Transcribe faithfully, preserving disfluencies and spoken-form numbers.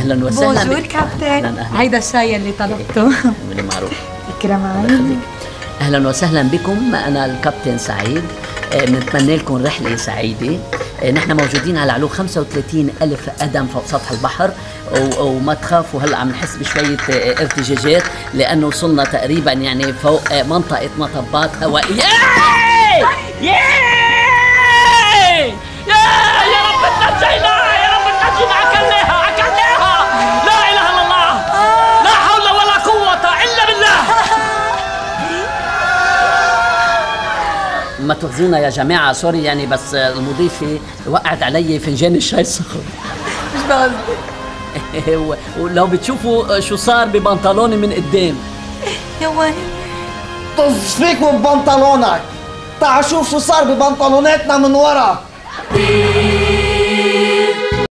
اهلا وسهلا. بونجور كابتن. هيدا الشاي اللي طلبته. من معروف. كرمان. اهلا وسهلا بكم، انا الكابتن سعيد، بنتمنى لكم رحله سعيده. نحن موجودين على علو خمسة وثلاثين ألف قدم فوق سطح البحر، وما تخافوا هلا عم نحس بشويه ارتجاجات لانه وصلنا تقريبا يعني فوق منطقه مطبات هوائيه. يا يا رب تنجينا، يا رب تنجينا. اكلناها اكلناها، لا اله الا الله، لا حول ولا قوه الا بالله. ما تخزونا يا جماعه، سوري يعني، بس المضيفه وقعت علي فنجان الشاي السخن. مش بقصدي. ولو بتشوفوا شو صار ببنطلوني من قدام. يا ويلي طز فيك وببنطلونك، تعال شوف شو صار ببنطلوناتنا من ورا.